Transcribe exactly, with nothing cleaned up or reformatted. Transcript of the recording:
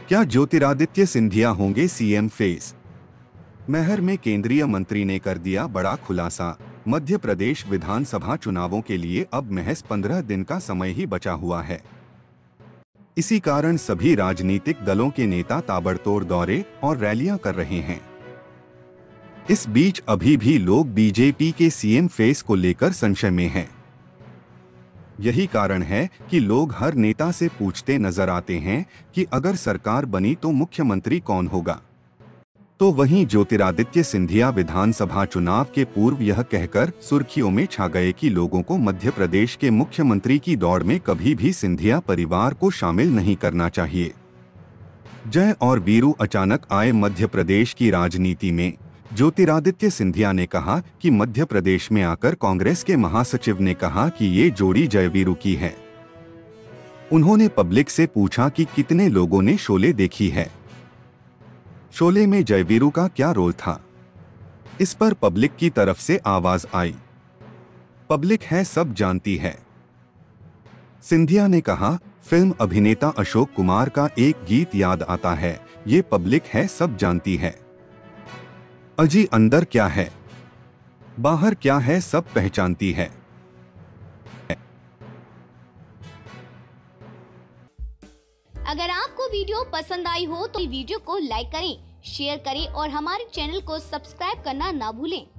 क्या ज्योतिरादित्य सिंधिया होंगे CM face? Maihar में केंद्रीय मंत्री ने कर दिया बड़ा खुलासा। मध्य प्रदेश विधानसभा चुनावों के लिए अब महज पंद्रह दिन का समय ही बचा हुआ है। इसी कारण सभी राजनीतिक दलों के नेता ताबड़तोड़ दौरे और रैलियां कर रहे हैं। इस बीच अभी भी लोग बीजेपी के सीएम फेस को लेकर संशय में हैं। यही कारण है कि लोग हर नेता से पूछते नजर आते हैं कि अगर सरकार बनी तो मुख्यमंत्री कौन होगा। तो वहीं ज्योतिरादित्य सिंधिया विधानसभा चुनाव के पूर्व यह कहकर सुर्खियों में छा गए कि लोगों को मध्य प्रदेश के मुख्यमंत्री की दौड़ में कभी भी सिंधिया परिवार को शामिल नहीं करना चाहिए। जय और वीरू अचानक आए मध्य प्रदेश की राजनीति में। ज्योतिरादित्य सिंधिया ने कहा कि मध्य प्रदेश में आकर कांग्रेस के महासचिव ने कहा कि ये जोड़ी जय वीरू की है। उन्होंने पब्लिक से पूछा कि कितने लोगों ने शोले देखी है, शोले में जय वीरू का क्या रोल था। इस पर पब्लिक की तरफ से आवाज आई, पब्लिक है सब जानती है। सिंधिया ने कहा, फिल्म अभिनेता अशोक कुमार का एक गीत याद आता है, ये पब्लिक है सब जानती है। अजी अंदर क्या है बाहर क्या है सब पहचानती है। अगर आपको वीडियो पसंद आई हो तो वीडियो को लाइक करें, शेयर करें और हमारे चैनल को सब्सक्राइब करना ना भूलें।